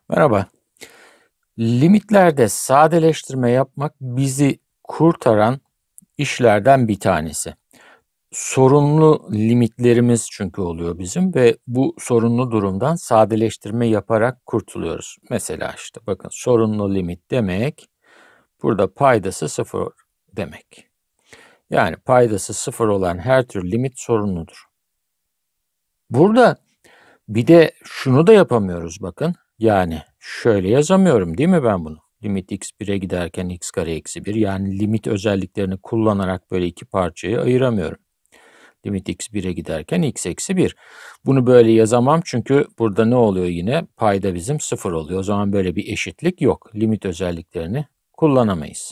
Merhaba. Limitlerde sadeleştirme yapmak bizi kurtaran işlerden bir tanesi. Sorunlu limitlerimiz çünkü oluyor bizim ve bu sorunlu durumdan sadeleştirme yaparak kurtuluyoruz. Mesela işte bakın sorunlu limit demek burada paydası 0 demek. Yani paydası 0 olan her tür limit sorunludur. Burada bir de şunu da yapamıyoruz bakın. Yani şöyle yazamıyorum değil mi ben bunu? Limit x 1'e giderken x kare eksi 1. Yani limit özelliklerini kullanarak böyle iki parçayı ayıramıyorum. Limit x 1'e giderken x eksi 1. Bunu böyle yazamam çünkü burada ne oluyor yine? Payda bizim 0 oluyor. O zaman böyle bir eşitlik yok. Limit özelliklerini kullanamayız.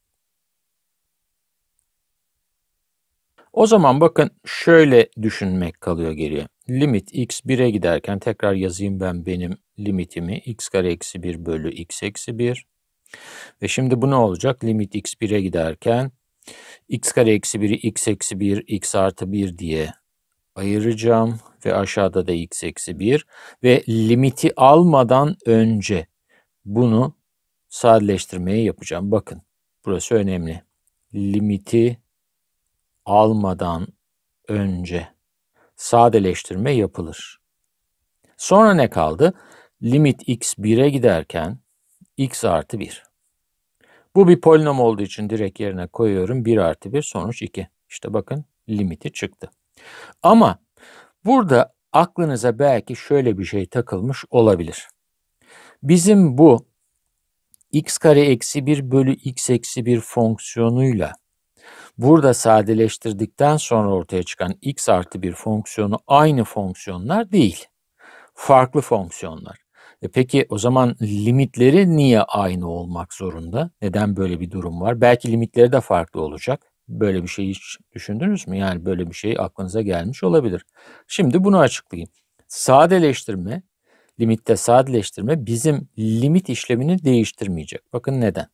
O zaman bakın şöyle düşünmek kalıyor geriye. Limit x 1'e giderken tekrar yazayım ben benim limitimi. X kare eksi 1 bölü x eksi 1. Ve şimdi bu ne olacak? Limit x 1'e giderken x kare eksi 1'i x eksi 1, x artı 1 diye ayıracağım. Ve aşağıda da x eksi 1. Ve limiti almadan önce bunu sadeleştirmeyi yapacağım. Bakın burası önemli. Limiti almadan önce sadeleştirme yapılır. Sonra ne kaldı? Limit x 1'e giderken x artı 1. Bu bir polinom olduğu için direkt yerine koyuyorum. 1 artı 1 sonuç 2. İşte bakın limiti çıktı. Ama burada aklınıza belki şöyle bir şey takılmış olabilir. Bizim bu x kare eksi 1 bölü x eksi 1 fonksiyonuyla burada sadeleştirdikten sonra ortaya çıkan x artı 1 fonksiyonu aynı fonksiyonlar değil. Farklı fonksiyonlar. Peki o zaman limitleri niye aynı olmak zorunda? Neden böyle bir durum var? Belki limitleri de farklı olacak. Böyle bir şey hiç düşündünüz mü? Yani böyle bir şey aklınıza gelmiş olabilir. Şimdi bunu açıklayayım. Sadeleştirme, limitte sadeleştirme bizim limit işlemini değiştirmeyecek. Bakın neden?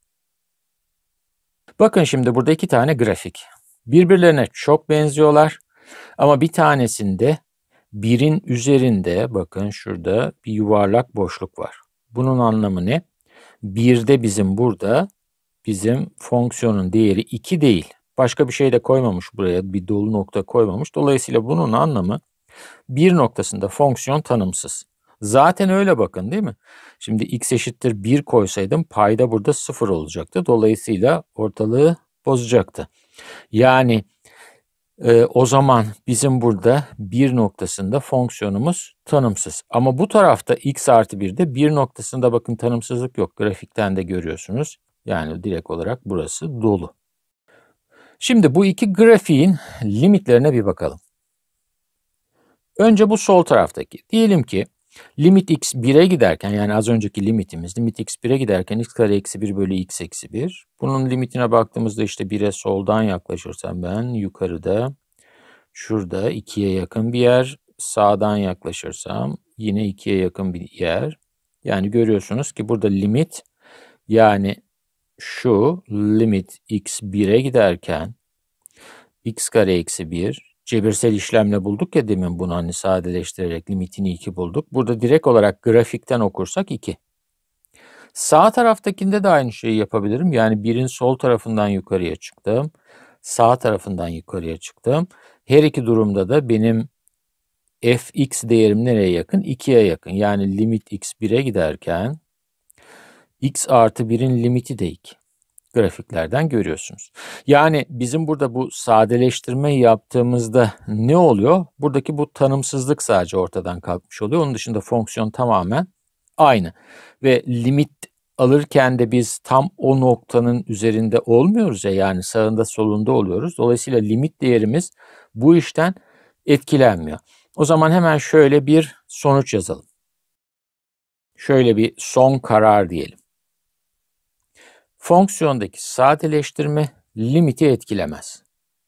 Bakın şimdi burada iki tane grafik. Birbirlerine çok benziyorlar ama bir tanesinde 1'in üzerinde bakın şurada bir yuvarlak boşluk var. Bunun anlamı ne? 1'de bizim burada bizim fonksiyonun değeri 2 değil. Başka bir şey de koymamış buraya, bir dolu nokta koymamış. Dolayısıyla bunun anlamı 1 noktasında fonksiyon tanımsız. Zaten öyle bakın değil mi? Şimdi x eşittir 1 koysaydım payda burada 0 olacaktı. Dolayısıyla ortalığı bozacaktı. Yani o zaman bizim burada 1 noktasında fonksiyonumuz tanımsız. Ama bu tarafta x artı 1'de 1 noktasında bakın tanımsızlık yok. Grafikten de görüyorsunuz. Yani direkt olarak burası dolu. Şimdi bu iki grafiğin limitlerine bir bakalım. Önce bu sol taraftaki. Diyelim ki limit x 1'e giderken yani az önceki limitimiz limit x 1'e giderken x kare eksi 1 bölü x eksi 1. Bunun limitine baktığımızda işte 1'e soldan yaklaşırsam ben yukarıda şurada 2'ye yakın bir yer. Sağdan yaklaşırsam yine 2'ye yakın bir yer. Yani görüyorsunuz ki burada limit yani şu limit x 1'e giderken x kare eksi 1 cebirsel işlemle bulduk ya demin bunu hani sadeleştirerek limitini 2 bulduk. Burada direkt olarak grafikten okursak 2. Sağ taraftakinde de aynı şeyi yapabilirim. Yani 1'in sol tarafından yukarıya çıktım. Sağ tarafından yukarıya çıktım. Her iki durumda da benim fx değerim nereye yakın? 2'ye yakın. Yani limit x 1'e giderken x artı 1'in limiti de 2. Grafiklerden görüyorsunuz. Yani bizim burada bu sadeleştirme yaptığımızda ne oluyor? Buradaki bu tanımsızlık sadece ortadan kalkmış oluyor. Onun dışında fonksiyon tamamen aynı. Ve limit alırken de biz tam o noktanın üzerinde olmuyoruz ya, yani sağında solunda oluyoruz. Dolayısıyla limit değerimiz bu işten etkilenmiyor. O zaman hemen şöyle bir sonuç yazalım. Şöyle bir son karar diyelim. Fonksiyondaki sadeleştirme limiti etkilemez.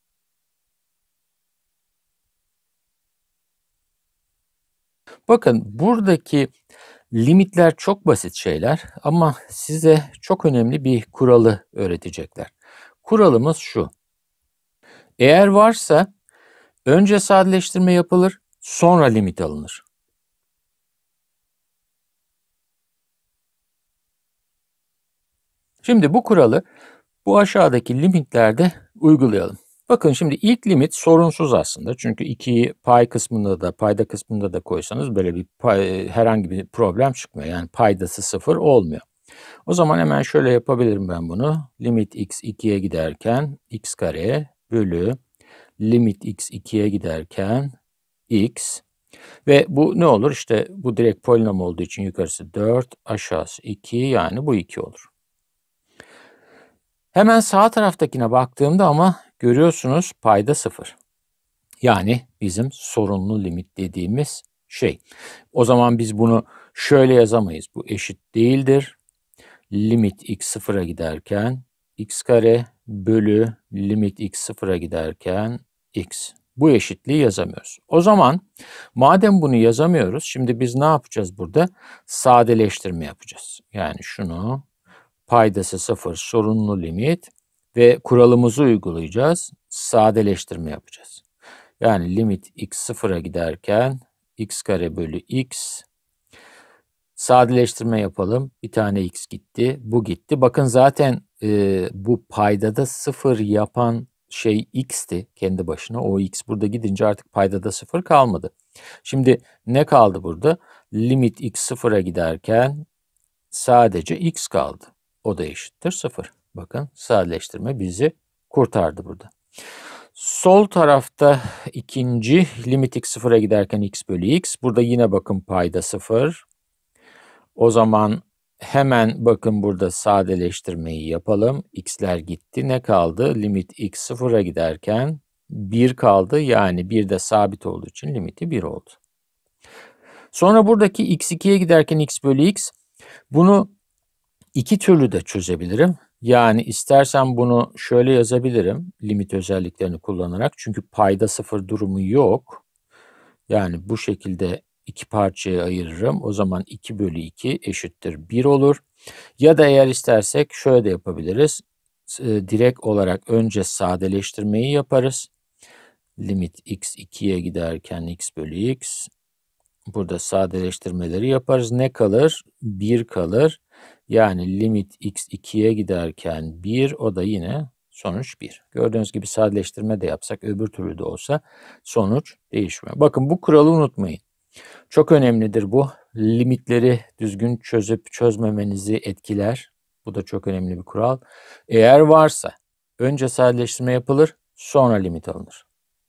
Bakın buradaki limitler çok basit şeyler ama size çok önemli bir kuralı öğretecekler. Kuralımız şu. Eğer varsa önce sadeleştirme yapılır, sonra limit alınır. Şimdi bu kuralı bu aşağıdaki limitlerde uygulayalım. Bakın şimdi ilk limit sorunsuz aslında. Çünkü 2'yi pay kısmında da payda kısmında da koysanız böyle bir herhangi bir problem çıkmıyor. Yani paydası 0 olmuyor. O zaman hemen şöyle yapabilirim ben bunu. Limit x 2'ye giderken x kare bölü limit x 2'ye giderken x. Ve bu ne olur? İşte bu direkt polinom olduğu için yukarısı 4, aşağısı 2, yani bu 2 olur. Hemen sağ taraftakine baktığımda ama görüyorsunuz payda 0. Yani bizim sorunlu limit dediğimiz şey. O zaman biz bunu şöyle yazamayız. Bu eşit değildir. Limit x 0'a giderken x kare bölü limit x 0'a giderken x. Bu eşitliği yazamıyoruz. O zaman madem bunu yazamıyoruz, şimdi biz ne yapacağız burada? Sadeleştirme yapacağız. Yani şunu paydası 0 sorunlu limit ve kuralımızı uygulayacağız. Sadeleştirme yapacağız. Yani limit x 0'a giderken x kare bölü x. Sadeleştirme yapalım. Bir tane x gitti. Bu gitti. Bakın zaten bu paydada 0 yapan şey x'ti kendi başına. O x burada gidince artık paydada 0 kalmadı. Şimdi ne kaldı burada? Limit x 0'a giderken sadece x kaldı. O da eşittir 0. Bakın sadeleştirme bizi kurtardı burada. Sol tarafta ikinci limit x 0'a giderken x bölü x. Burada yine bakın payda 0. O zaman hemen bakın burada sadeleştirmeyi yapalım. X'ler gitti. Ne kaldı? Limit x 0'a giderken 1 kaldı. Yani 1 de sabit olduğu için limiti 1 oldu. Sonra buradaki x 2'ye giderken x bölü x. Bunu iki türlü de çözebilirim. Yani istersen bunu şöyle yazabilirim. Limit özelliklerini kullanarak. Çünkü payda 0 durumu yok. Yani bu şekilde iki parçaya ayırırım. O zaman 2 bölü 2 eşittir 1 olur. Ya da eğer istersek şöyle de yapabiliriz. Direkt olarak önce sadeleştirmeyi yaparız. Limit x 2'ye giderken x bölü x. Burada sadeleştirmeleri yaparız. Ne kalır? 1 kalır. Yani limit x 2'ye giderken 1, o da yine sonuç 1. Gördüğünüz gibi sadeleştirme de yapsak öbür türlü de olsa sonuç değişmiyor. Bakın bu kuralı unutmayın. Çok önemlidir bu. Limitleri düzgün çözüp çözmemenizi etkiler. Bu da çok önemli bir kural. Eğer varsa önce sadeleştirme yapılır, sonra limit alınır.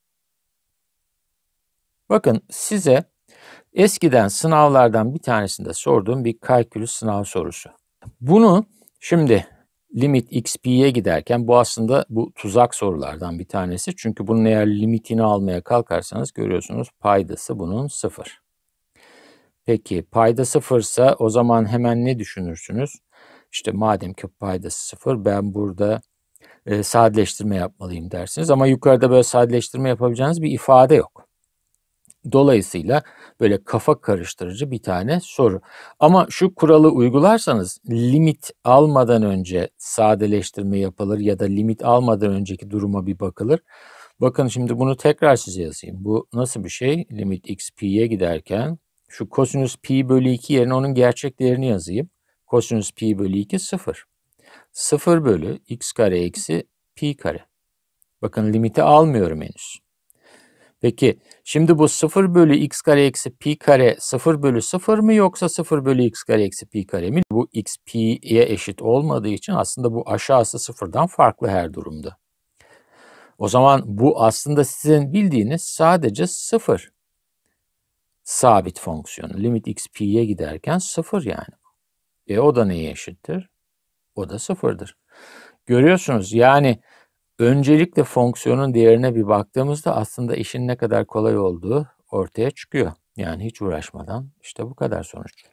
Bakın size eskiden sınavlardan bir tanesinde sorduğum bir kalkülüs sınav sorusu. Bunu şimdi limit x pi'ye giderken bu aslında bu tuzak sorulardan bir tanesi. Çünkü bunun eğer limitini almaya kalkarsanız görüyorsunuz paydası bunun 0. Peki payda 0 ise o zaman hemen ne düşünürsünüz? İşte madem ki paydası 0 ben burada sadeleştirme yapmalıyım dersiniz. Ama yukarıda böyle sadeleştirme yapabileceğiniz bir ifade yok. Dolayısıyla böyle kafa karıştırıcı bir tane soru. Ama şu kuralı uygularsanız limit almadan önce sadeleştirme yapılır ya da limit almadan önceki duruma bir bakılır. Bakın şimdi bunu tekrar size yazayım. Bu nasıl bir şey? Limit x pi'ye giderken şu kosinüs pi bölü 2 yerine onun gerçek değerini yazayım. Kosinüs pi bölü 2 0. 0 bölü x kare eksi pi kare. Bakın limiti almıyorum henüz. Peki şimdi bu 0 bölü x kare eksi pi kare 0 bölü 0 mı yoksa 0 bölü x kare eksi pi kare mi? Bu x pi'ye eşit olmadığı için aslında bu aşağısı 0'dan farklı her durumda. O zaman bu aslında sizin bildiğiniz sadece 0 sabit fonksiyonu. Limit x pi'ye giderken 0 yani. O da neye eşittir? O da 0'dır. Görüyorsunuz yani öncelikle fonksiyonun değerine bir baktığımızda aslında işin ne kadar kolay olduğu ortaya çıkıyor. Yani hiç uğraşmadan işte bu kadar sonuç.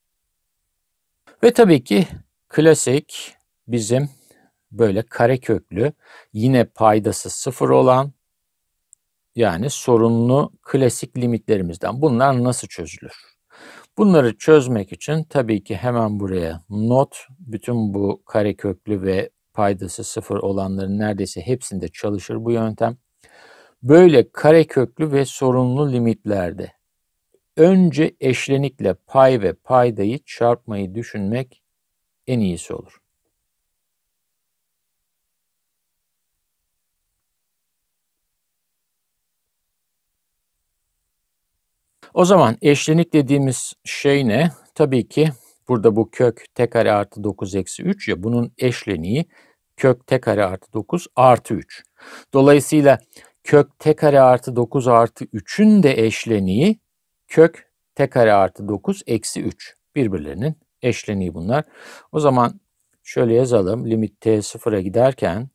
Ve tabii ki klasik bizim böyle kareköklü yine paydası 0 olan yani sorunlu klasik limitlerimizden. Bunlar nasıl çözülür? Bunları çözmek için tabii ki hemen buraya not, bütün bu kareköklü ve paydası 0 olanların neredeyse hepsinde çalışır bu yöntem. Böyle kareköklü ve sorunlu limitlerde önce eşlenikle pay ve paydayı çarpmayı düşünmek en iyisi olur. O zaman eşlenik dediğimiz şey ne? Tabii ki burada bu kök t kare artı 9 eksi 3 ya, bunun eşleniği kök t kare artı 9 artı 3. Dolayısıyla kök t kare artı 9 artı 3'ün de eşleniği kök t kare artı 9 eksi 3. Birbirlerinin eşleniği bunlar. O zaman şöyle yazalım. Limit t sıfıra giderken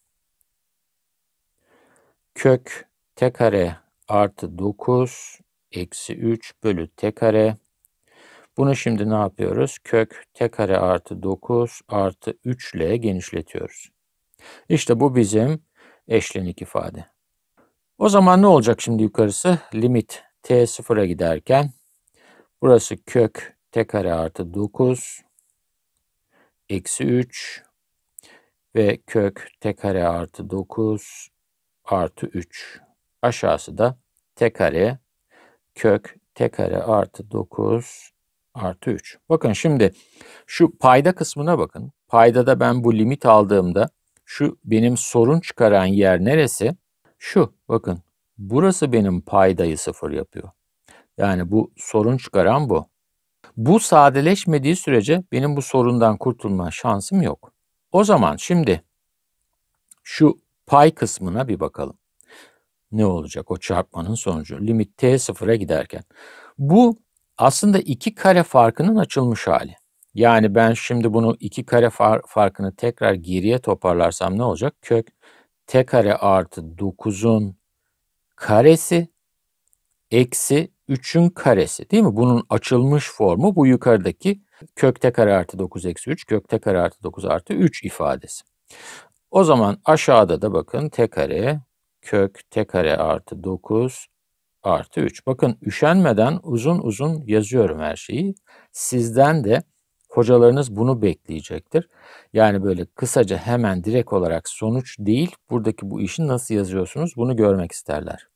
kök t kare artı 9 eksi 3 bölü t kare. Bunu şimdi ne yapıyoruz? Kök t kare artı 9 artı 3 ile genişletiyoruz. İşte bu bizim eşlenik ifade. O zaman ne olacak şimdi yukarısı? Limit t sıfıra giderken burası kök t kare artı 9 eksi 3 ve kök t kare artı 9 artı 3. Aşağısı da t kare kök t kare artı 9 artı 3. Bakın şimdi şu payda kısmına bakın. Paydada ben bu limit aldığımda şu benim sorun çıkaran yer neresi? Şu bakın. Burası benim paydayı sıfır yapıyor. Yani bu sorun çıkaran bu. Bu sadeleşmediği sürece benim bu sorundan kurtulma şansım yok. O zaman şimdi şu pay kısmına bir bakalım. Ne olacak o çarpmanın sonucu? Limit t sıfıra giderken. Bu aslında iki kare farkının açılmış hali. Yani ben şimdi bunu iki kare farkını tekrar geriye toparlarsam ne olacak? Kök t kare artı 9'un karesi eksi 3'ün karesi, değil mi? Bunun açılmış formu bu yukarıdaki kök t kare artı 9 eksi 3, kök t kare artı 9 artı 3 ifadesi. O zaman aşağıda da bakın t kare kök t kare artı 9 artı 3. Bakın üşenmeden uzun uzun yazıyorum her şeyi. Sizden de hocalarınız bunu bekleyecektir. Yani böyle kısaca hemen direkt olarak sonuç değil, buradaki bu işi nasıl yazıyorsunuz bunu görmek isterler.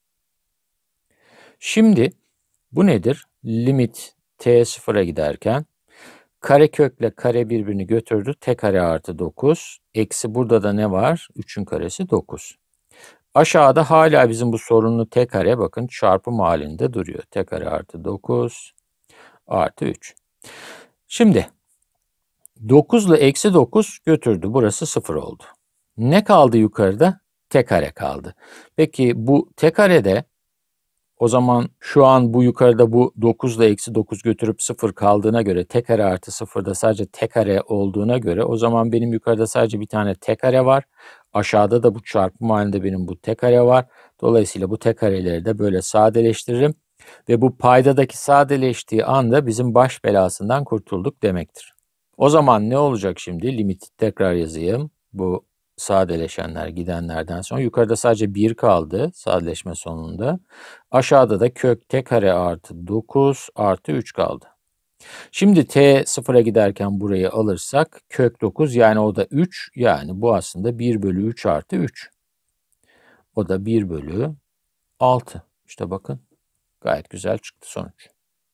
Şimdi bu nedir? Limit t sıfıra giderken karekökle kare birbirini götürdü. T kare artı 9. Eksi burada da ne var? 3'ün karesi 9. Aşağıda hala bizim bu sorunlu t kare bakın çarpım halinde duruyor. T kare artı 9 artı 3. Şimdi 9 ile eksi 9 götürdü. Burası 0 oldu. Ne kaldı yukarıda? T kare kaldı. Peki bu t karede o zaman şu an bu yukarıda bu 9 ile eksi 9 götürüp 0 kaldığına göre t kare artı 0'da sadece t kare olduğuna göre o zaman benim yukarıda sadece bir tane t kare var. Aşağıda da bu çarpım halinde benim bu t kare var. Dolayısıyla bu t kareleri de böyle sadeleştiririm. Ve bu paydadaki sadeleştiği anda bizim baş belasından kurtulduk demektir. O zaman ne olacak şimdi? Limiti tekrar yazayım. Bu sadeleşenler gidenlerden sonra yukarıda sadece 1 kaldı sadeleşme sonunda. Aşağıda da kök t kare artı 9 artı 3 kaldı. Şimdi t sıfıra giderken burayı alırsak kök 9 yani o da 3 yani bu aslında 1 bölü 3 artı 3. O da 1 bölü 6. İşte bakın gayet güzel çıktı sonuç.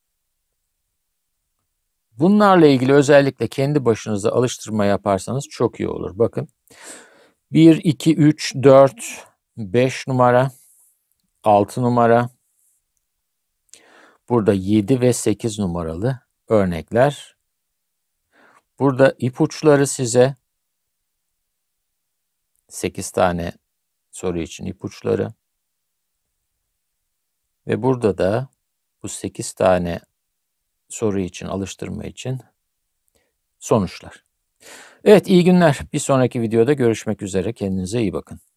Bunlarla ilgili özellikle kendi başınıza alıştırma yaparsanız çok iyi olur. Bakın 1, 2, 3, 4, 5 numara, 6 numara, burada 7 ve 8 numaralı örnekler. Burada ipuçları size 8 tane soru için ipuçları ve burada da bu 8 tane soru için alıştırma için sonuçlar. Evet, iyi günler. Bir sonraki videoda görüşmek üzere. Kendinize iyi bakın.